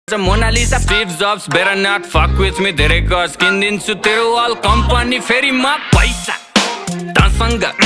Mona Lisa, Steve Jobs, better not fuck with me. धेरै गज किनिदिन्छु तेरो अल कम्पनी फेरि म पैसा तसँग